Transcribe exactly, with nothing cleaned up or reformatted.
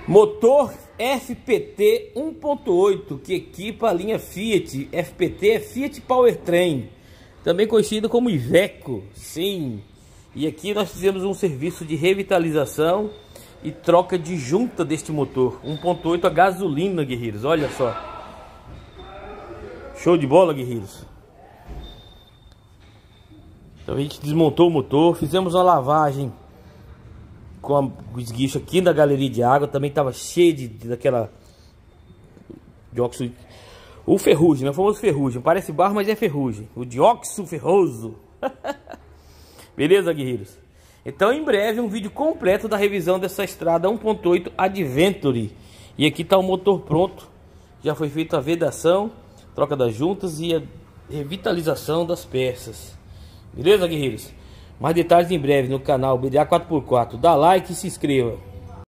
Motor F P T um ponto oito que equipa a linha Fiat. F P T é Fiat Powertrain, também conhecido como Iveco. Sim. E aqui nós fizemos um serviço de revitalização e troca de junta deste motor um ponto oito a gasolina, guerreiros. Olha só. Show de bola, guerreiros. Então a gente desmontou o motor, fizemos uma lavagem com a, o esguicho aqui na galeria de água. Também estava cheio de, de daquela dióxido, o ferrugem, né? O famoso ferrugem, parece barro, mas é ferrugem, o dióxido ferroso. Beleza, guerreiros? Então em breve um vídeo completo da revisão dessa estrada um ponto oito Adventure. E aqui está o motor pronto, já foi feita a vedação, troca das juntas e a revitalização das peças. Beleza, guerreiros? Mais detalhes em breve no canal B D A quatro por quatro. Dá like e se inscreva.